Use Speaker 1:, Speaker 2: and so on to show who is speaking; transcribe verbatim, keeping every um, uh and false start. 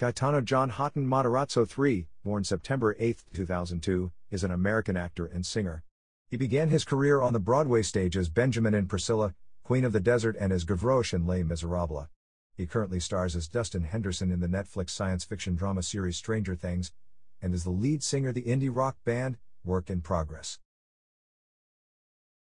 Speaker 1: Gaetano John Matarazzo the third, born September eighth, two thousand two, is an American actor and singer. He began his career on the Broadway stage as Benjamin in Priscilla, Queen of the Desert, and as Gavroche in Les Misérables. He currently stars as Dustin Henderson in the Netflix science fiction drama series Stranger Things, and is the lead singer of the indie rock band, Work in Progress.